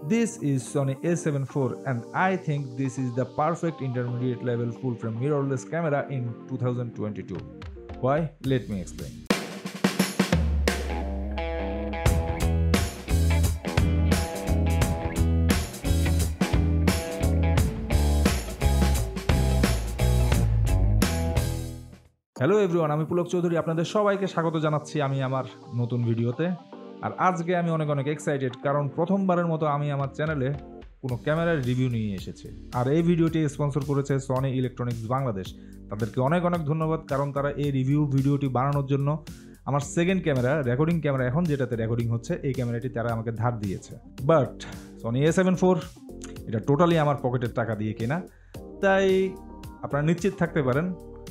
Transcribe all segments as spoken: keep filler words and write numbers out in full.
This is Sony A seven four and I think this is the perfect intermediate level full frame mirrorless camera in two thousand twenty-two. Why? Let me explain. Hello everyone, আমি পুলক চৌধুরী আপনাদের সবাইকে স্বাগত জানাচ্ছি আমি আমার নতুন ভিডিওতে। আর আজকে আমি অনেক অনেক এক্সাইটেড, কারণ প্রথমবারের মতো আমি আমার চ্যানেলে কোনো ক্যামেরার রিভিউ নিয়ে এসেছি। আর এই ভিডিওটি স্পন্সর করেছে সনি ইলেকট্রনিক্স বাংলাদেশ। তাদেরকে অনেক অনেক ধন্যবাদ, কারণ তারা এই রিভিউ ভিডিওটি বানানোর জন্য আমার সেকেন্ড ক্যামেরা, রেকর্ডিং ক্যামেরা এখন যেটাতে রেকর্ডিং হচ্ছে, এই ক্যামেরাটি তারা আমাকে ধার দিয়েছে। But Sony A seven four এটা টোটালি আমার পকেটের টাকা দিয়ে কেনা, তাই আপনারা নিশ্চিত থাকতে পারেন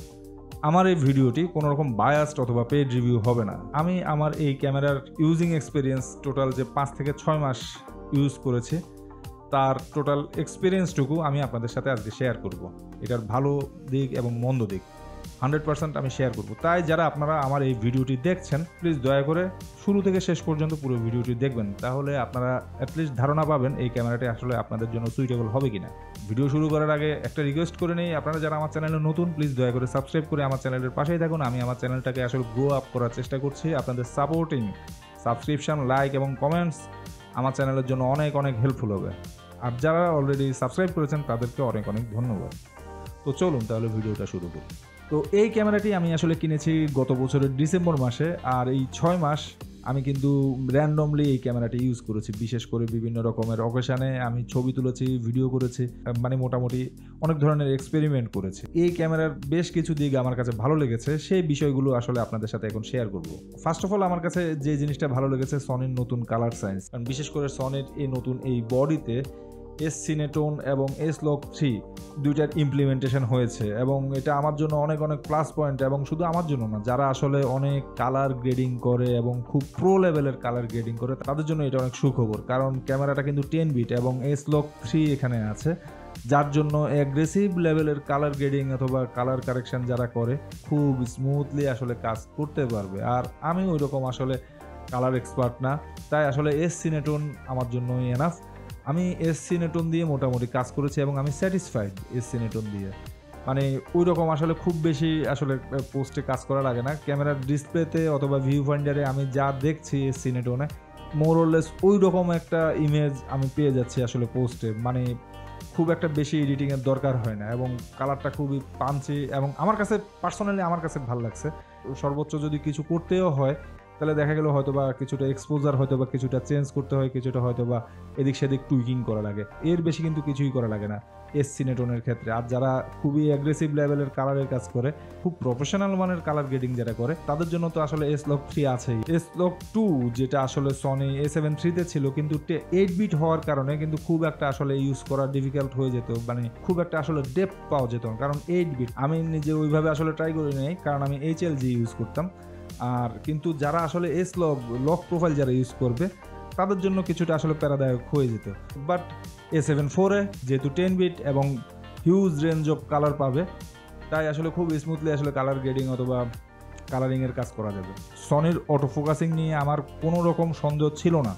আমার এই ভিডিওটি কোনো রকম বায়াসড অথবা পেড রিভিউ হবে না। আমি আমার এই ক্যামেরার ইউজিং এক্সপিরিয়েন্স টোটাল যে পাঁচ থেকে ছয় মাস ইউজ করেছি, তার টোটাল এক্সপিরিয়েন্সটুকু আমি আপনাদের সাথে আজকে শেয়ার করব। এটার ভালো দিক এবং মন্দ দিক হান্ড্রেড পার্সেন্ট আমি শেয়ার করব। তাই যারা আপনারা আমার এই ভিডিওটি দেখছেন, প্লিজ দয়া করে শুরু থেকে শেষ পর্যন্ত পুরো ভিডিওটি দেখবেন, তাহলে আপনারা অ্যাটলিস্ট ধারণা পাবেন এই ক্যামেরাটি আসলে আপনাদের জন্য সুইটেবল হবে কিনা। ভিডিও শুরু করার আগে একটা রিকোয়েস্ট করে নেই, আপনারা যারা আমার চ্যানেলে নতুন, প্লিজ দয়া করে সাবস্ক্রাইব করে আমার চ্যানেলের পাশেই থাকুন। আমি আমার চ্যানেলটাকে আসলে গ্রো আপ করার চেষ্টা করছি। আপনাদের সাপোর্টিং সাবস্ক্রিপশন, লাইক এবং কমেন্টস আমার চ্যানেলের জন্য অনেক অনেক হেল্পফুল হবে। আর যারা অলরেডি সাবস্ক্রাইব করেছেন তাদেরকে অনেক অনেক ধন্যবাদ। তো চলুন তাহলে ভিডিওটা শুরু করি। তো এই ক্যামেরাটি আমি আসলে কিনেছি গত বছরের ডিসেম্বর মাসে, আর এই ছয় মাস আমি কিন্তু র্যান্ডমলি এই ক্যামেরাটি ইউজ করেছি। বিশেষ করে বিভিন্ন রকমের অকেশানে আমি ছবি তুলেছি, ভিডিও করেছি, মানে মোটামুটি অনেক ধরনের এক্সপেরিমেন্ট করেছি। এই ক্যামেরার বেশ কিছু দিক আমার কাছে ভালো লেগেছে, সেই বিষয়গুলো আসলে আপনাদের সাথে এখন শেয়ার করব। ফার্স্ট অফ অল আমার কাছে যে জিনিসটা ভালো লেগেছে সনির নতুন কালার সায়েন্স, কারণ বিশেষ করে সনির এই নতুন এই বডিতে এস-cinetone এবং এস-লক থ্রি দুইটার ইমপ্লিমেন্টেশন হয়েছে, এবং এটা আমার জন্য অনেক অনেক প্লাস পয়েন্ট। এবং শুধু আমার জন্য না, যারা আসলে অনেক কালার গ্রেডিং করে এবং খুব প্রো লেভেলের কালার গ্রেডিং করে, তাদের জন্য এটা অনেক সুখবর। কারণ ক্যামেরাটা কিন্তু টেন বিট এবং এস-লক থ্রি এখানে আছে, যার জন্য অ্যাগ্রেসিভ লেভেলের কালার গ্রেডিং অথবা কালার কারেকশন যারা করে খুব স্মুথলি আসলে কাজ করতে পারবে। আর আমি ওই রকম আসলে কালার এক্সপার্ট না, তাই আসলে এস-cinetone আমার জন্যই এনাফ। আমি এস-cinetone দিয়ে মোটামুটি কাজ করেছি এবং আমি স্যাটিসফাইড এস-cinetone দিয়ে। মানে ওই রকম আসলে খুব বেশি আসলে পোস্টে কাজ করা লাগে না। ক্যামেরার ডিসপ্লেতে অথবা ভিউ ফাইন্ডারে আমি যা দেখছি এস-cinetone মোর অর লেস ওই রকম একটা ইমেজ আমি পেয়ে যাচ্ছি আসলে পোস্টে। মানে খুব একটা বেশি এডিটিংয়ের দরকার হয় না, এবং কালারটা খুবই পাঞ্চি, এবং আমার কাছে পার্সোনালি আমার কাছে ভালো লাগছে। সর্বোচ্চ যদি কিছু করতেও হয় তাহলে দেখা গেল হয়তো বা কিছুটা এক্সপোজার হয়তো বা কিছুটা চেঞ্জ করতে হয়, কিছুটা হয়তো বা এদিক সেদিক টুইকিং করা লাগে, এর বেশি কিন্তু কিছুই করা লাগে না এস-cinetone ক্ষেত্রে। আর যারা খুবই অ্যাগ্রেসিভ লেভেলের কালারের কাজ করে, খুব প্রফেশনাল মানের কালার গ্রেডিং যারা করে, তাদের জন্য তো আসলে এস-লক থ্রি আছেই। এস-লক টু যেটা আসলে সনি এ সেভেন থ্রিতে ছিল, কিন্তু এইট বিট হওয়ার কারণে কিন্তু খুব একটা আসলে ইউজ করা ডিফিকাল্ট হয়ে যেত, মানে খুব একটা আসলে ডেপথ পাওয়া যেত না। কারণ এইট বিট আমি নিজে ওইভাবে আসলে ট্রাই করি নাই, কারণ আমি এইচ এল জি ইউজ করতাম। আর কিন্তু যারা আসলে এস লক লক প্রোফাইল যারা ইউজ করবে, তাদের জন্য কিছুটা আসলে প্যারাদায়ক হয়ে যেত। বাট এ সেভেন ফোরে যেহেতু টেন বিট এবং হিউজ রেঞ্জ অফ কালার পাবে, তাই আসলে খুব স্মুথলি আসলে কালার গ্রেডিং অথবা কালারিংয়ের কাজ করা যাবে। সনির অটো ফোকাসিং নিয়ে আমার কোনো রকম সন্দেহ ছিল না,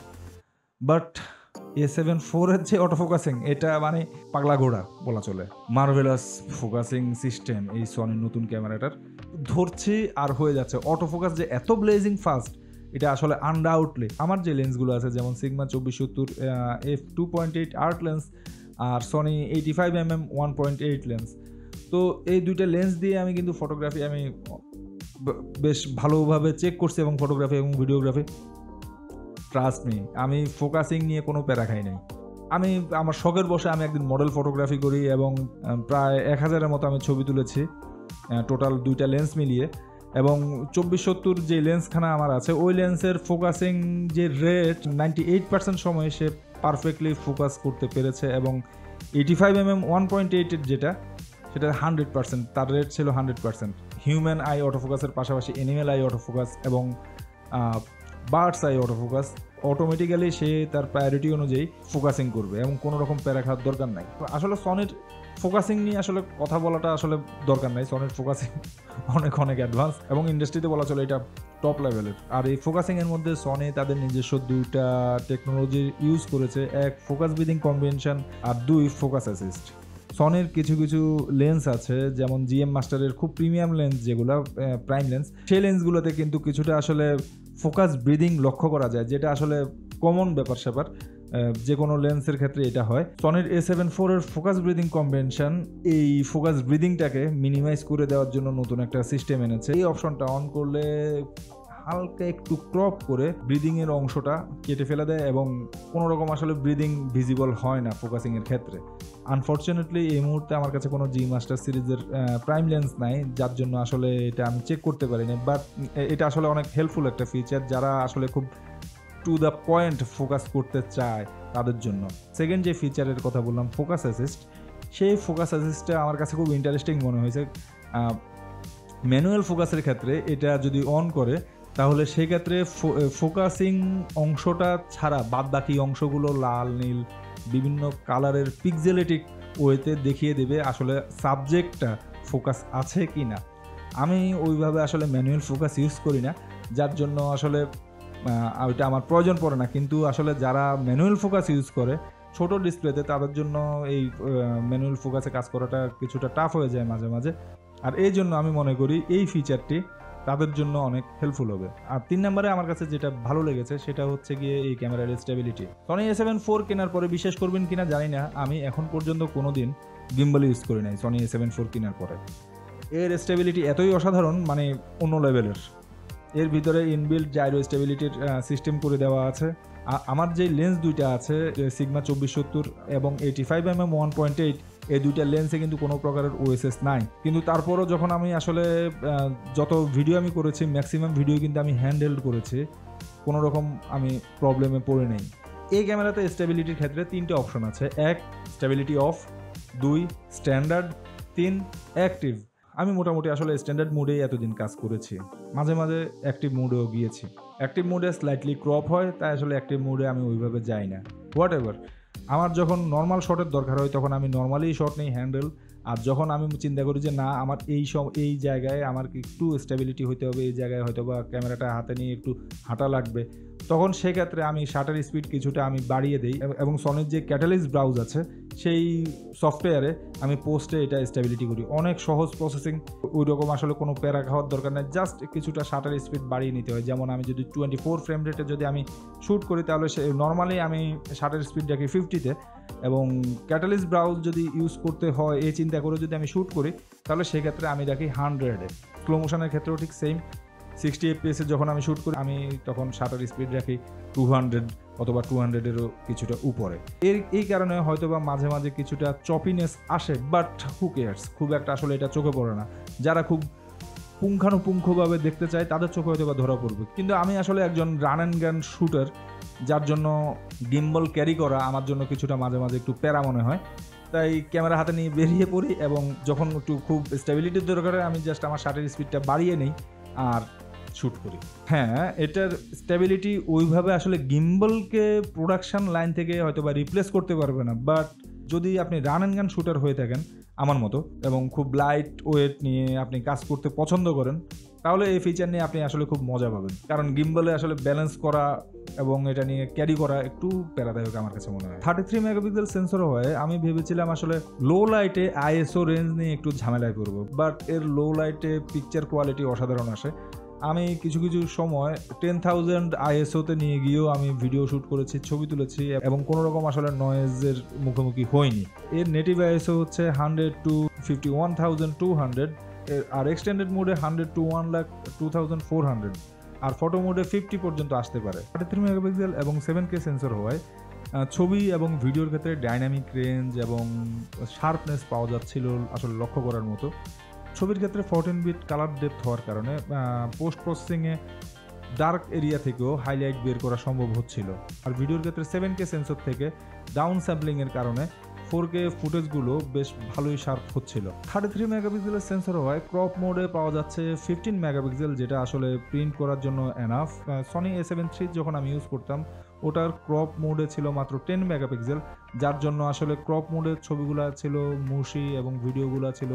বাট এ সেভেন ফোরের যে অটো ফোকাসিং, এটা মানে পাগলা ঘোড়া বলা চলে। মার্ভেলাস ফোকাসিং সিস্টেম এই সনির নতুন ক্যামেরাটার, ধরছি আর হয়ে যাচ্ছে। অটো ফোকাস যে এত ব্লেজিং ফাস্ট, এটা আসলে আনডাউটলি আমার যে লেন্সগুলো আছে, যেমন সিগমা চব্বিশ সত্তর F two point eight art lens আর Sony eighty five M M one point eight lens, তো এই দুইটা লেন্স দিয়ে আমি কিন্তু ফটোগ্রাফি আমি বেশ ভালোভাবে চেক করছি, এবং ফটোগ্রাফি এবং ভিডিওগ্রাফি ট্রাস্ট মি, আমি ফোকাসিং নিয়ে কোনো প্যারা খাই নাই। আমি আমার শখের বসে আমি একদিন মডেল ফটোগ্রাফি করি, এবং প্রায় এক হাজারের মতো আমি ছবি তুলেছি টোটাল দুইটা লেন্স মিলিয়ে। এবং চব্বিশ সত্তর যে লেন্সখানা আমার আছে, ওই লেন্সের ফোকাসিং যে রেট নাইনটি এইট পার্সেন্ট সময় সে পারফেক্টলি ফোকাস করতে পেরেছে, এবং eighty five M M one point এইটের যেটা, সেটা হান্ড্রেড পার্সেন্ট তার রেট ছিল হান্ড্রেড পার্সেন্ট। হিউম্যান আই অটোফোকাসের পাশাপাশি অ্যানিমেল আই অটোফোকাস এবং বার্ডস আই অটোফোকাস, অটোমেটিক্যালি সে তার প্রায়োরিটি অনুযায়ী ফোকাসিং করবে এবং কোনো রকম প্যারা খাওয়ার দরকার নাই। আসলে সনির ফোকাসিং নিয়ে আসলে কথা বলাটা আসলে দরকার নাই। সনির ফোকাসিং অনেক অনেক অ্যাডভান্স এবং ইন্ডাস্ট্রিতে বলা চলে এটা টপ লেভেলের। আর এই ফোকাসিংয়ের মধ্যে সনি তাদের নিজস্ব দুইটা টেকনোলজি ইউজ করেছে, এক ফোকাস ব্রিদিং কম্বিনেশন আর দুই ফোকাস অ্যাসিস্ট। সনির কিছু কিছু লেন্স আছে যেমন জিএম মাস্টারের খুব প্রিমিয়াম লেন্স যেগুলো প্রাইম লেন্স, সেই লেন্সগুলোতে কিন্তু কিছুটা আসলে ফোকাস ব্রিদিং লক্ষ্য করা যায়, যেটা আসলে কমন ব্যাপার স্যাপার, যে কোনো লেন্সের ক্ষেত্রে এটা হয়। সনির এ সেভেন ফোর এর ফোকাস ব্রিদিং কম্বিনেশন এই ফোকাস ব্রিদিংটাকে মিনিমাইজ করে দেওয়ার জন্য নতুন একটা সিস্টেম এনেছে। এই অপশনটা অন করলে হালকা একটু ক্রপ করে ব্রিদিং এর অংশটা কেটে ফেলে দেয় এবং কোনো রকম আসলে ব্রিদিং ভিজিবল হয় না ফোকাসিং এর ক্ষেত্রে। আনফর্চুনেটলি এই মুহূর্তে আমার কাছে কোনো জি মাস্টার সিরিজের প্রাইম লেন্স নাই, যার জন্য আসলে এটা আমি চেক করতে পারিনি, বাট এটা আসলে অনেক হেল্পফুল একটা ফিচার যারা আসলে খুব টু দ্য পয়েন্ট ফোকাস করতে চায় তাদের জন্য। সেকেন্ড যে ফিচারের কথা বললাম ফোকাস অ্যাসিস্ট, সেই ফোকাস অ্যাসিস্টটা আমার কাছে খুব ইন্টারেস্টিং মনে হয়েছে। ম্যানুয়াল ফোকাসের ক্ষেত্রে এটা যদি অন করে তাহলে সেক্ষেত্রে ফোকাসিং অংশটা ছাড়া বাদ বাকি অংশগুলো লাল নীল বিভিন্ন কালারের পিক্সেলেটিক ওয়েতে দেখিয়ে দেবে আসলে সাবজেক্টটা ফোকাস আছে কি না। আমি ওইভাবে আসলে ম্যানুয়াল ফোকাস ইউজ করি না, যার জন্য আসলে ওইটা আমার প্রয়োজন পড়ে না, কিন্তু আসলে যারা ম্যানুয়াল ফোকাস ইউজ করে ছোট ডিসপ্লেতে তাদের জন্য এই ম্যানুয়াল ফোকাসে কাজ করাটা কিছুটা টাফ হয়ে যায় মাঝে মাঝে। আর এই জন্য আমি মনে করি এই ফিচারটি তাদের জন্য অনেক হেল্পফুল হবে। আর তিন নম্বরে আমার কাছে যেটা ভালো লেগেছে সেটা হচ্ছে গিয়ে এই ক্যামেরার স্টেবিলিটি। সনি এ সেভেন ফোর কেনার পরে বিশ্বাস করবেন কিনা জানি না, আমি এখন পর্যন্ত কোনো দিন গিম্বল ইউজ করি নাই সনি এ সেভেন ফোর কেনার পরে। এর স্টেবিলিটি এতই অসাধারণ, মানে অন্য লেভেলের। এর ভিতরে ইনবিল্ট জাইরো স্টেবিলিটির সিস্টেম করে দেওয়া আছে। আমার যে লেন্স দুইটা আছে সিগমা চব্বিশ সত্তর এবং eighty five M M one point eight, এই দুইটা লেন্সে কিন্তু কোনো প্রকারের ওএসএস নাই, কিন্তু তারপরও যখন আমি আসলে যত ভিডিও আমি করেছি ম্যাক্সিমাম ভিডিও কিন্তু আমি হ্যান্ডহেল্ড করেছি, কোনো রকম আমি প্রবলেমে পড়ে নেই। এই ক্যামেরাতে স্টেবিলিটির ক্ষেত্রে তিনটে অপশন আছে, এক স্টেবিলিটি অফ, দুই স্ট্যান্ডার্ড, তিন অ্যাক্টিভ। আমি মোটামুটি আসলে স্ট্যান্ডার্ড মোডেই এতদিন কাজ করেছি, মাঝে মাঝে অ্যাক্টিভ মোডেও গিয়েছি। অ্যাক্টিভ মোডে স্লাইটলি ক্রপ হয়, তাই আসলে অ্যাক্টিভ মোডে আমি ওইভাবে যাই না। হোয়াট এভার, আমার যখন নর্মাল শটের দরকার হয় তখন আমি নর্মালি শট নেই হ্যান্ডেল, আর যখন আমি চিন্তা করি যে না আমার এই সব এই জায়গায় আমার একটু স্টেবিলিটি হতে হবে, এই জায়গায় হয়তো বা ক্যামেরাটা হাতে নিয়ে একটু হাঁটা লাগবে, তখন সেক্ষেত্রে আমি শাটার স্পিড কিছুটা আমি বাড়িয়ে দিই এবং সনির যে ক্যাটালিস্ট ব্রাউজ আছে সেই সফটওয়্যারে আমি পোস্টে এটা স্টেবিলিটি করি। অনেক সহজ প্রসেসিং, ওই রকম আসলে কোনো প্যারা খাওয়ার দরকার নেই, জাস্ট কিছুটা শাটার স্পিড বাড়িয়ে নিতে হয়। যেমন আমি যদি টোয়েন্টি ফোর ফ্রেম রেটে যদি আমি শ্যুট করি তাহলে সে নর্মালি আমি শাটার স্পিড রাখি ফিফটিতে, এবং ক্যাটালিস্ট ব্রাউজ যদি ইউজ করতে হয় এই চিন্তা করে যদি আমি শ্যুট করি তাহলে সেক্ষেত্রে আমি রাখি হান্ড্রেডে। স্লো মোশনের ক্ষেত্রেও ঠিক সেম, সিক্সটি এফপিএসে যখন আমি শ্যুট করি আমি তখন শাটার স্পিড রাখি টু হান্ড্রেড অথবা টু হান্ড্রেডেরও কিছুটা উপরে। এর এই কারণে হয়তো বা মাঝে মাঝে কিছুটা চপিনেস আসে, বাট হু কেয়ার্স, খুব একটা আসলে এটা চোখে পড়ে না। যারা খুব পুঙ্খানুপুঙ্খভাবে দেখতে চায় তাদের চোখে হয়তো বা ধরা পড়বে, কিন্তু আমি আসলে একজন রান অ্যান্ড গান শ্যুটার, যার জন্য গিম্বল ক্যারি করা আমার জন্য কিছুটা মাঝে মাঝে একটু প্যারা মনে হয়, তাই ক্যামেরা হাতে নিয়ে বেরিয়ে পড়ি এবং যখন একটু খুব স্টেবিলিটির দরকার আমি জাস্ট আমার শাটার স্পিডটা বাড়িয়ে নিই আর শ্যুট করি। হ্যাঁ, এটার স্টেবিলিটি ওইভাবে আসলে গিম্বলকে প্রোডাকশন লাইন থেকে হয়তো বা রিপ্লেস করতে পারবে না, বাট যদি আপনি রান অ্যান্ড গান শ্যুটার হয়ে থাকেন আমার মতো এবং খুব লাইট ওয়েট নিয়ে আপনি কাজ করতে পছন্দ করেন তাহলে এই ফিচার নিয়ে আপনি আসলে খুব মজা পাবেন, কারণ গিম্বলে আসলে ব্যালেন্স করা এবং এটা নিয়ে ক্যারি করা একটু প্যারাদায়ক আমার কাছে মনে হয়। থার্টি থ্রি মেগাপিক্সেল সেন্সর হয়, আমি ভেবেছিলাম আসলে লো লাইটে আইএসও রেঞ্জ নিয়ে একটু ঝামেলায় পড়বো, বাট এর লো লাইটে পিকচার কোয়ালিটি অসাধারণ আসে। আমি কিছু কিছু সময় টেন থাউজেন্ড আইএসওতে নিয়ে গিয়েও আমি ভিডিও শ্যুট করেছি, ছবি তুলেছি এবং কোনো রকম আসলে নয়েজের মুখোমুখি হয়নি। এর নেটিভ আইএসও হচ্ছে hundred to fifty one thousand two hundred, আর এক্সটেন্ডেড মোডে hundred to one lakh two thousand four hundred, আর ফটো মোডে ফিফটি পর্যন্ত আসতে পারে। থার্টি থ্রি মেগাপিক্সেল এবং সেভেন কে সেন্সর হওয়ায় ছবি এবং ভিডিওর ক্ষেত্রে ডাইনামিক রেঞ্জ এবং শার্পনেস পাওয়া যাচ্ছিল আসলে লক্ষ্য করার মতো। ছবির ক্ষেত্রে ফোরটিন বিট কালার ডেপথ হওয়ার কারণে পোস্ট প্রসেসিংয়ে ডার্ক এরিয়া থেকেও হাইলাইট বের করা সম্ভব হচ্ছিল, আর ভিডিওর ক্ষেত্রে সেভেন কে সেন্সর থেকে ডাউন স্যাম্পলিংয়ের কারণে ফোর কে ফুটেজগুলো বেশ ভালোই শার্প হচ্ছিল। থার্টি থ্রি মেগাপিক্সেলের সেন্সর হওয়ায় ক্রপ মোডে পাওয়া যাচ্ছে ফিফটিন মেগাপিক্সেল, যেটা আসলে প্রিন্ট করার জন্য enough. Sony A seven three যখন আমি ইউজ করতাম ওটার ক্রপ মোডে ছিল মাত্র টেন মেগাপিক্সেল, যার জন্য আসলে ক্রপ মোডের ছবিগুলো ছিল মুশি এবং ভিডিওগুলো ছিল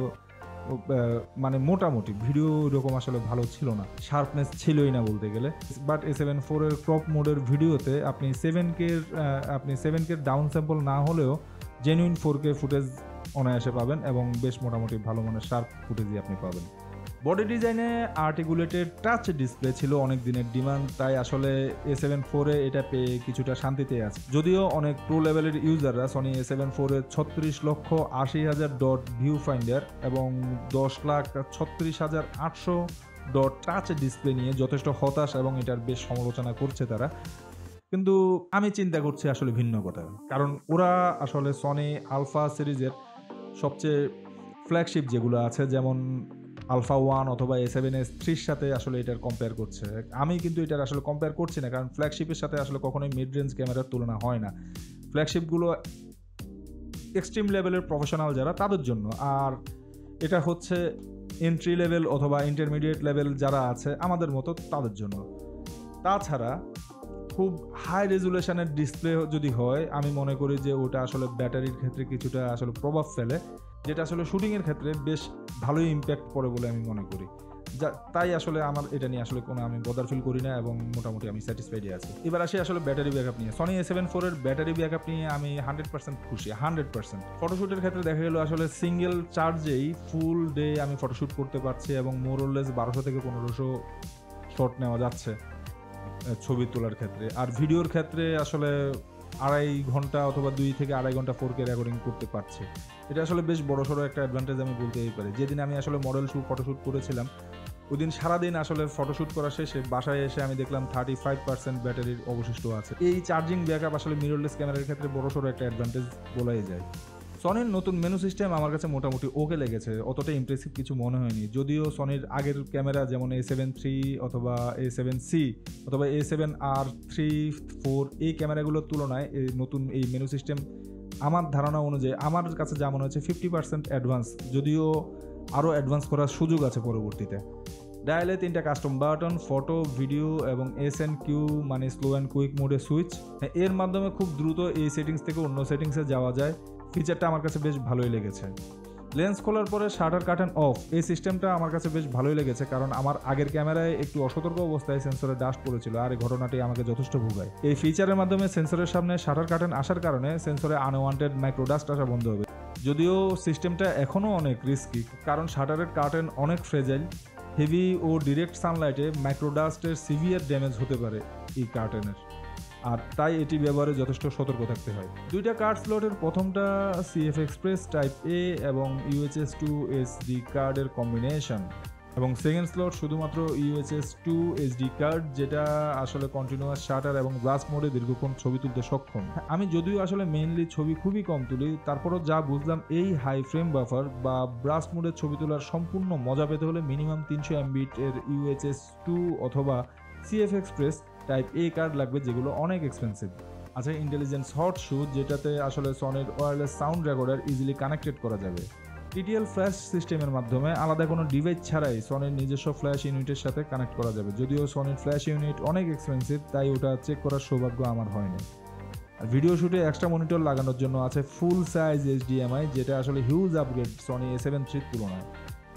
মানে মোটামুটি ভিডিও এরকম আসলে ভালো ছিল না, শার্পনেস ছিলই না বলতে গেলে। বাট এ সেভেন ফোর এর ক্রপ মোডের ভিডিওতে আপনি সেভেন কে আপনি সেভেন কে ডাউন স্যাম্পল না হলেও জেনুইন ফোর কে ফুটেজ অনায়াসে পাবেন এবং বেশ মোটামুটি ভালো মানের শার্প ফুটেজই আপনি পাবেন। বডি ডিজাইনে আর্টিকুলেটেড টাচ ডিসপ্লে ছিল অনেক দিনের ডিমান্ড, তাই আসলে এ সেভেন ফোর এ এটা পেয়ে কিছুটা শান্তিতে আছে। যদিও অনেক প্রো লেভেলের ইউজাররা সনি এ সেভেন ফোর এর ছত্রিশ লক্ষ আশি হাজার ডট ভিউ ফাইন্ডার এবং দশ লাখ ছত্রিশ হাজার আটশো ডট টাচ ডিসপ্লে নিয়ে যথেষ্ট হতাশ এবং এটার বেশ সমালোচনা করছে তারা, কিন্তু আমি চিন্তা করছি আসলে ভিন্ন কথা। কারণ ওরা আসলে সনি আলফা সিরিজের সবচেয়ে ফ্ল্যাগশিপ যেগুলো আছে যেমন আলফা ওয়ান অথবা এ সেভেন এস থ্রির সাথে আসলে এটার কম্পেয়ার করছে। আমি কিন্তু এটার আসলে কম্পেয়ার করছি না, কারণ ফ্ল্যাগশিপের সাথে আসলে কখনোই মিড রেঞ্জ ক্যামেরার তুলনা হয় না। ফ্ল্যাগশিপগুলো এক্সট্রিম লেভেলের প্রফেশনাল যারা তাদের জন্য, আর এটা হচ্ছে এন্ট্রি লেভেল অথবা ইন্টারমিডিয়েট লেভেল যারা আছে আমাদের মতো তাদের জন্য। তাছাড়া খুব হাই রেজুলেশনের ডিসপ্লে যদি হয় আমি মনে করি যে ওটা আসলে ব্যাটারির ক্ষেত্রে কিছুটা আসলে প্রভাব ফেলে, যেটা আসলে শুটিংয়ের ক্ষেত্রে বেশ ভালোই ইম্প্যাক্ট পড়ে বলে আমি মনে করি। যা তাই আসলে আমার এটা নিয়ে আসলে কোনো আমি বদার ফিল করি না এবং মোটামুটি আমি স্যাটিসফাইডই আছি। এবার আসি আসলে ব্যাটারি ব্যাকআপ নিয়ে। সনি এ সেভেন ফোর এর ব্যাটারি ব্যাকআপ নিয়ে আমি হান্ড্রেড পার্সেন্ট খুশি, হান্ড্রেড পার্সেন্ট। ফটোশ্যুটের ক্ষেত্রে দেখা গেল আসলে সিঙ্গেল চার্জেই ফুল ডে আমি ফটোশ্যুট করতে পারছি এবং মোরলেস বারোশো থেকে পনেরোশো শট নেওয়া যাচ্ছে ছবি তোলার ক্ষেত্রে। আর ভিডিওর ক্ষেত্রে আসলে আড়াই ঘন্টা অথবা দুই থেকে আড়াই ঘন্টা ফোর কে রেকর্ডিং করতে পারছি। এটা আসলে বেশ বড়সড় একটা অ্যাডভান্টেজ আমি বলতেই পারি। যেদিন আমি আসলে মডেল শ্যুট ফটোশ্যুট করেছিলাম ওই দিন সারাদিন আসলে ফটোশ্যুট করা শেষে বাসায় এসে আমি দেখলাম থার্টি ফাইভ পার্সেন্ট ব্যাটারির অবশিষ্ট আছে। এই চার্জিং ব্যাকআপ আসলে মিররলেস ক্যামেরার ক্ষেত্রে বড়সড় একটা অ্যাডভান্টেজ বলাই যায়। সনির নতুন মেনু সিস্টেম আমার কাছে মোটামুটি ওকে লেগেছে, অতটা ইমপ্রেসিভ কিছু মনে হয়নি। যদিও সনির আগের ক্যামেরা যেমন এ সেভেন থ্রি অথবা এ সেভেন সি অথবা A seven R three four এই ক্যামেরাগুলোর তুলনায় এই নতুন এই মেনু সিস্টেম আমার ধারণা অনুযায়ী আমার কাছে যা মনে হচ্ছে ফিফটি পার্সেন্ট অ্যাডভান্স, যদিও আরও অ্যাডভান্স করার সুযোগ আছে পরবর্তীতে। ডায়ালে তিনটা কাস্টম বাটন, ফটো, ভিডিও এবং এস এন্ড কিউ মানে স্লো অ্যান্ড কুইক মোডে সুইচ, এর মাধ্যমে খুব দ্রুত এই সেটিংস থেকে অন্য সেটিংসে যাওয়া যায়। ফিচারটা আমার কাছে বেশ ভালোই লেগেছে। লেন্স খোলার পরে শাটার কার্টেন অফ, এই সিস্টেমটা আমার কাছে বেশ ভালোই লেগেছে, কারণ আমার আগের ক্যামেরায় একটু অসতর্ক অবস্থায় সেন্সরে ডাস্ট পড়েছিল আর এই ঘটনাটি আমাকে যথেষ্ট ভোগায়। এই ফিচারের মাধ্যমে সেন্সরের সামনে শাটার কার্টেন আসার কারণে সেন্সরে আনওয়ান্টেড মাইক্রো ডাস্ট আসা বন্ধ হবে। যদিও সিস্টেমটা এখনও অনেক রিস্কি, কারণ শাটারের কার্টেন অনেক ফ্রেজাইল, হেভি ও ডিরেক্ট সানলাইটে মাইক্রোডাস্টের সিভিয়ার ড্যামেজ হতে পারে এই কার্টেনের, আর তাই এটি ব্যবহারে যথেষ্ট সতর্ক থাকতে হয়। দুইটা কার্ড স্লটের প্রথমটা সিএফ এক্সপ্রেস টাইপ এ এবং ইউএইচএস টু এসডি কার্ডের কম্বিনেশন, এবং সেকেন্ড স্লট শুধুমাত্র ইউএইচএস টু এসডি কার্ড, যেটা আসলে কন্টিনিউয়াস শাটার এবং ব্রাশ মোডে দীর্ঘক্ষণ ছবি তুলতে সক্ষম। আমি যদিও আসলে মেইনলি ছবি খুবই কম তুলি, তারপরও যা বুঝলাম এই হাই ফ্রেম বাফার বা ব্রাশ মোডে ছবি তোলার সম্পূর্ণ মজা পেতে হলে মিনিমাম তিনশো এমবিট এর ইউএইচএস টু অথবা CF express type A card লাগবে, যেগুলো অনেক এক্সপেন্সিভ। আচ্ছা, ইন্টেলিজেন্স হট শুট, যেটাতে আসলে সনির wireless sound recorder easily connected করা যাবে। টিটিএল ফ্ল্যাশ সিস্টেমের মাধ্যমে আলাদা কোনো ডিভাইস ছাড়াই সনির নিজস্ব ফ্ল্যাশ ইউনিটের সাথে কানেক্ট করা যাবে। যদিও সনির ফ্ল্যাশ ইউনিট অনেক এক্সপেন্সিভ, তাই ওটা চেক করার সৌভাগ্য আমার হয়নি। আর ভিডিও শুটে এক্সট্রা মনিটর লাগানোর জন্য আছে ফুল সাইজ এইচডিএমআই, যেটা আসলে huge upgrade Sony A seven থ্রির তুলনায়।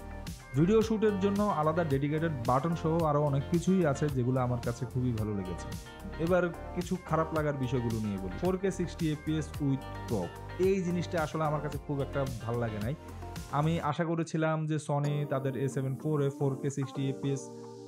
ভিডিও শ্যুটের জন্য আলাদা ডেডিকেটেড বাটন সহ আরও অনেক কিছুই আছে, যেগুলো আমার কাছে খুবই ভালো লেগেছে। এবার কিছু খারাপ লাগার বিষয়গুলো নিয়ে বলি। Four K sixty FPS with crop, এই জিনিসটা আসলে আমার কাছে খুব একটা ভালো লাগে নাই। আমি আশা করেছিলাম যে সনি তাদের এ সেভেন ফোর এ four K sixty FPS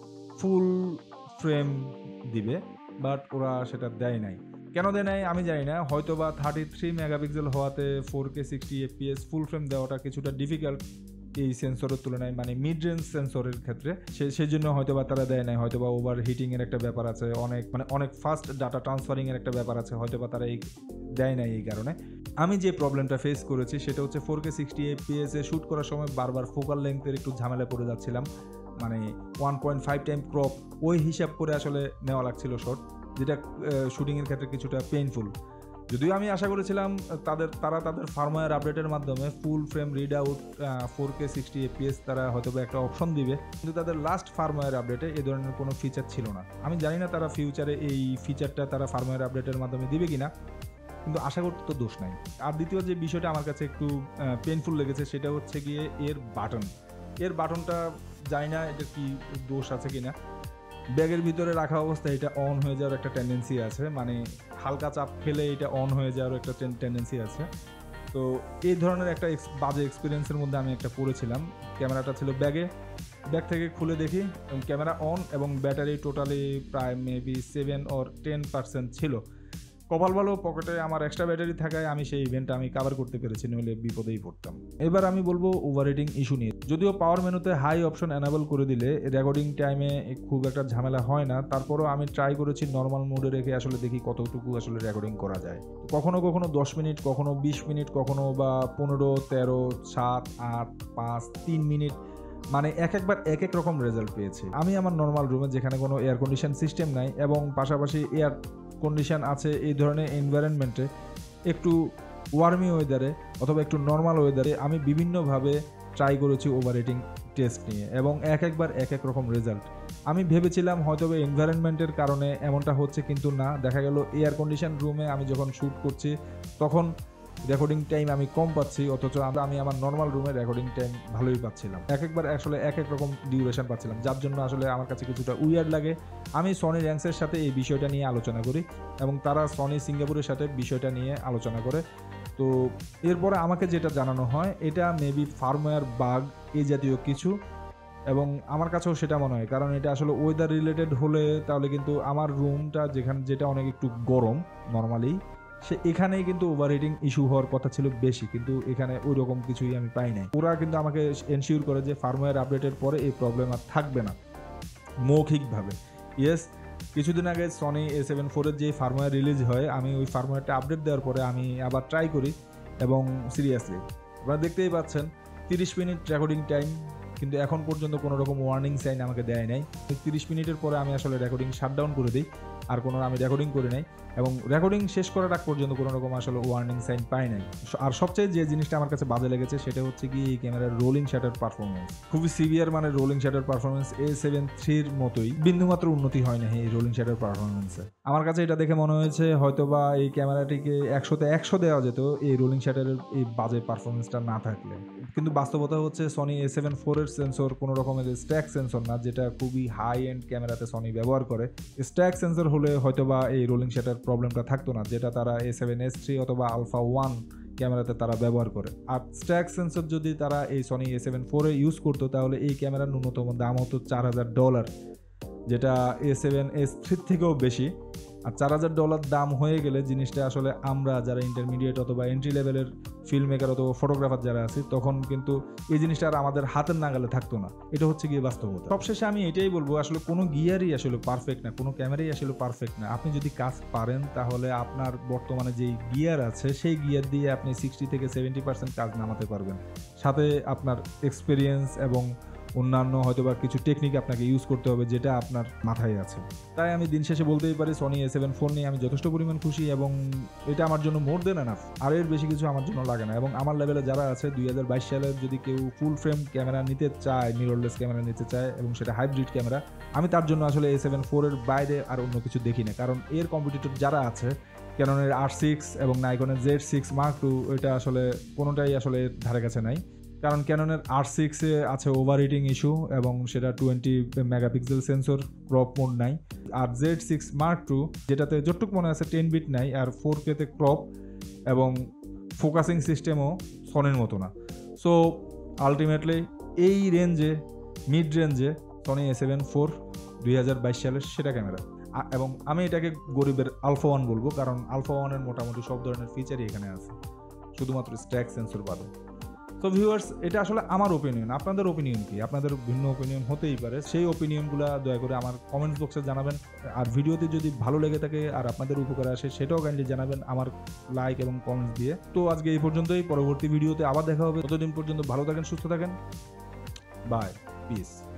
full frame দিবে, বাট ওরা সেটা দেয় নাই। কেন দেয় নাই আমি জানি না, হয়তো বা থার্টি থ্রি মেগাপিক্সেল হওয়াতে four K sixty FPS full frame দেওয়াটা কিছুটা ডিফিকাল্ট এই সেন্সরের তুলনায়, মানে মিড রেঞ্জ সেন্সরের ক্ষেত্রে, সেই জন্য হয়তো বা তারা দেয় নাই। হয়তো বা ওভার হিটিং এর একটা ব্যাপার আছে, অনেক মানে অনেক ফাস্ট ডাটা ট্রান্সফারিং এর একটা ব্যাপার আছে, হয়তো বা তারা এই দেয় নাই এই কারণে। আমি যে প্রবলেমটা ফেস করেছি সেটা হচ্ছে ফোর কে সিক্সটি এফপিএস এ শ্যুট করার সময় বারবার ফোকাল লেন্থের একটু ঝামেলা পড়ে যাচ্ছিলাম, মানে one point five time crop ওই হিসাব করে আসলে নেওয়া লাগছিল শট, যেটা শুটিংয়ের ক্ষেত্রে কিছুটা পেইনফুল। যদিও আমি আশা করেছিলাম তাদের তারা তাদের ফার্মওয়্যার আপডেটের মাধ্যমে full frame read out four K sixty FPS তারা হয়তো একটা অপশন দিবে, কিন্তু তাদের লাস্ট ফার্মওয়্যার আপডেটে এই ধরনের কোনো ফিচার ছিল না। আমি জানি না তারা ফিউচারে এই ফিচারটা তারা ফার্মওয়্যার আপডেটের মাধ্যমে দিবে কিনা, কিন্তু আশা করতে তো দোষ নাই। আর দ্বিতীয় যে বিষয়টা আমার কাছে একটু পেইনফুল লেগেছে সেটা হচ্ছে গিয়ে এর বাটন। এর বাটনটা জানি না এটা কি দোষ আছে কিনা, ব্যাগের ভিতরে রাখা অবস্থায় এটা অন হয়ে যাওয়ার একটা টেন্ডেন্সি আছে, মানে হালকা চাপ ফেলে এটা অন হয়ে যাওয়ার একটা টেন্ডেন্সি আছে। তো এই ধরনের একটা বাজে এক্সপিরিয়েন্সের মধ্যে আমি একটা পড়েছিলাম। ক্যামেরাটা ছিল ব্যাগে, ব্যাগ থেকে খুলে দেখি ক্যামেরা অন এবং ব্যাটারি টোটালি প্রায় maybe seven or ten percent ছিল। কপাল ভালো পকেটে আমার এক্সট্রা ব্যাটারি থাকায় আমি সেই ইভেন্টটা আমি কভার করতে পেরেছি, নইলে বিপদেই পড়তাম। এবার আমি বলবো ওভারহিটিং ইস্যু নিয়ে। যদিও পাওয়ার মেনুতে হাই অপশন এনাবল করে দিলে রেকর্ডিং টাইমে খুব একটা ঝামেলা হয় না, তারপরও আমি ট্রাই করেছি নর্মাল মোডে রেখে আসলে দেখি কতটুকু আসলে রেকর্ডিং করা যায়। কখনো কখনো দশ মিনিট, কখনো বিশ মিনিট, কখনো বা পনেরো, তেরো, সাত, আট, পাঁচ, তিন মিনিট, মানে এক একবার এক এক রকম রেজাল্ট পেয়েছি। আমি আমার নর্মাল রুমে যেখানে কোনো এয়ার কন্ডিশন সিস্টেম নাই এবং পাশাপাশি এয়ার কন্ডিশন আছে, এই ধরনের এনভায়রনমেন্টে একটু ওয়ার্মি ওয়েদারে অথবা একটু নর্মাল ওয়েদারে আমি বিভিন্নভাবে ট্রাই করেছি ওভারহিটিং টেস্ট নিয়ে এবং এক একবার এক এক রকম রেজাল্ট। আমি ভেবেছিলাম হয়তো এনভায়রনমেন্টের কারণে এমনটা হচ্ছে, কিন্তু না, দেখা গেল এয়ার কন্ডিশন রুমে আমি যখন শ্যুট করছি তখন রেকর্ডিং টাইম আমি কম পাচ্ছি, অথচ আমি আমার নর্মাল রুমে রেকর্ডিং টাইম ভালোই পাচ্ছিলাম। এক একবার আসলে এক এক রকম ডিউরেশন পাচ্ছিলাম, যার জন্য আসলে আমার কাছে কিছুটা উইয়ার্ড লাগে। আমি সনি র্যাঙ্কসের সাথে এই বিষয়টা নিয়ে আলোচনা করি এবং তারা সনি সিঙ্গাপুরের সাথে বিষয়টা নিয়ে আলোচনা করে। তো এরপরে আমাকে যেটা জানানো হয় এটা মেবি ফার্মওয়্যার বাগ এই জাতীয় কিছু, এবং আমার কাছেও সেটা মনে হয়, কারণ এটা আসলে ওয়েদার রিলেটেড হলে তাহলে কিন্তু আমার রুমটা যেখানে যেটা অনেক একটু গরম নর্মালি, সে এখানেই কিন্তু ওভারহিটিং ইস্যু হওয়ার কথা ছিল বেশি, কিন্তু এখানে ওই রকম কিছুই আমি পাই নাই। ওরা কিন্তু আমাকে এনশিওর করে যে ফার্মওয়্যার আপডেটের পরে এই প্রবলেম আর থাকবে না মৌখিকভাবে। ইয়েস, কিছুদিন আগে সনি এ সেভেন ফোরের যে ফার্মওয়্যার রিলিজ হয়, আমি ওই ফার্মওয়্যারটা আপডেট দেওয়ার পরে আমি আবার ট্রাই করি এবং সিরিয়াসলি আপনারা দেখতেই পাচ্ছেন তিরিশ মিনিট রেকর্ডিং টাইম, কিন্তু এখন পর্যন্ত কোনো রকম ওয়ার্নিং সাইন আমাকে দেয় নাই। তিরিশ মিনিটের পরে আমি আসলে রেকর্ডিং শাটডাউন করে দিই, আর কোনো আমি রেকর্ডিং করি নাই এবং রেকর্ডিং শেষ করার আগ পর্যন্ত কোনো রকম আসলে ওয়ার্নিং সাইন পাই নাই। আর সবচেয়ে যে জিনিসটা আমার কাছে বাজে লেগেছে সেটা হচ্ছে কি এই ক্যামেরার রোলিং শাটার পারফরমেন্স খুবই সিভিয়ার, মানে rolling shutter performance A seven থ্রির মতোই, বিন্দুমাত্র উন্নতি হয় না এই রোলিং শাটার পারফরমেন্সে। আমার কাছে এটা দেখে মনে হয়েছে হয়তোবা এই ক্যামেরাটিকে একশোতে একশো দেওয়া যেত এই রোলিং শাটারের এই বাজে পারফরমেন্সটা না থাকলে, কিন্তু বাস্তবতা হচ্ছে সনি এ সেভেন ফোরের সেন্সর কোনো রকমের স্ট্যাক সেন্সর না, যেটা খুবই হাই এন্ড ক্যামেরাতে সনি ব্যবহার করে। স্ট্যাক সেন্সর হলে হয়তোবা এই রোলিং শাটার প্রবলেমটা থাকতো না, যেটা তারা এ সেভেন এস থ্রি অথবা আলফা ওয়ান ক্যামেরাতে তারা ব্যবহার করে। আর স্ট্যাক সেন্সর যদি তারা এই সনি এ সেভেন ফোরে ইউজ করতো তাহলে এই ক্যামেরার ন্যূনতম দাম হতো চার হাজার ডলার, যেটা এ সেভেন এস থ্রির থেকেও বেশি। আর চার হাজার ডলার দাম হয়ে গেলে জিনিসটা আসলে আমরা যারা ইন্টারমিডিয়েট অথবা এন্ট্রি লেভেলের ফিল্ম মেকার অথবা ফটোগ্রাফার যারা আছি তখন কিন্তু এই জিনিসটা আর আমাদের হাতের নাগালে থাকতো না। এটা হচ্ছে গিয়ে বাস্তবতা। সবশেষে আমি এটাই বলবো, আসলে কোনো গিয়ারই আসলে পারফেক্ট না, কোনো ক্যামেরাই আসলে পারফেক্ট না। আপনি যদি কাজ পারেন তাহলে আপনার বর্তমানে যেই গিয়ার আছে সেই গিয়ার দিয়ে আপনি সিক্সটি থেকে সেভেন্টি পার্সেন্ট কাজ নামাতে পারবেন, সাথে আপনার এক্সপিরিয়েন্স এবং অন্যান্য হয়তোবা কিছু টেকনিক আপনাকে ইউজ করতে হবে যেটা আপনার মাথায় আছে। তাই আমি দিন শেষে বলতেই পারি সনি এ সেভেন ফোর নিয়ে আমি যথেষ্ট পরিমাণ খুশি এবং এটা আমার জন্য মোর দেন এনাফ, আর এর বেশি কিছু আমার জন্য লাগে না। এবং আমার লেভেলে যারা আছে দুই হাজার বাইশ সালের যদি কেউ ফুল ফ্রেম ক্যামেরা নিতে চায়, মিররলেস ক্যামেরা নিতে চায় এবং সেটা হাইব্রিড ক্যামেরা, আমি তার জন্য আসলে এ সেভেন ফোরের বাইরে আর অন্য কিছু দেখি না, কারণ এর কম্পিটিটর যারা আছে ক্যাননের আর সিক্স এবং নাইকনের জেড সিক্স মার্ক টু, এটা আসলে কোনোটাই আসলে ধারে কাছে নাই। কারণ ক্যাননের আর সিক্সে আছে ওভারহিটিং ইস্যু এবং সেটা twenty megapixel sensor, crop mode নাই। আর জেড সিক্স মার্ক টু যেটাতে যতটুক মনে আছে টেন বিট নাই, আর ফোর কেতে ক্রপ এবং ফোকাসিং সিস্টেমও সনির মতো না। সো আলটিমেটলি এই রেঞ্জে, মিড রেঞ্জে সনি এ সেভেন ফোর দুই হাজার বাইশ সালের সেটা ক্যামেরা, এবং আমি এটাকে গরিবের আলফা ওয়ান বলবো, কারণ আলফা ওয়ানের মোটামুটি সব ধরনের ফিচারই এখানে আছে, শুধুমাত্র স্ট্যাক সেন্সর বাদে। তো ভিউয়ার্স, এটা আসলে আমার ওপিনিয়ন, আপনাদের ওপিনিয়ন কি? আপনাদের ভিন্ন ওপিনিয়ন হতেই পারে, সেই ওপিনিয়নগুলো দয়া করে আমার কমেন্টস বক্সে জানাবেন। আর ভিডিওতে যদি ভালো লেগে থাকে আর আপনাদের উপকারে আসে সেটাও কাইন্ডলি জানাবেন আমার লাইক এবং কমেন্টস দিয়ে। তো আজকে এই পর্যন্তই, পরবর্তী ভিডিওতে আবার দেখা হবে। ততদিন পর্যন্ত ভালো থাকেন, সুস্থ থাকেন, বাই, পিস।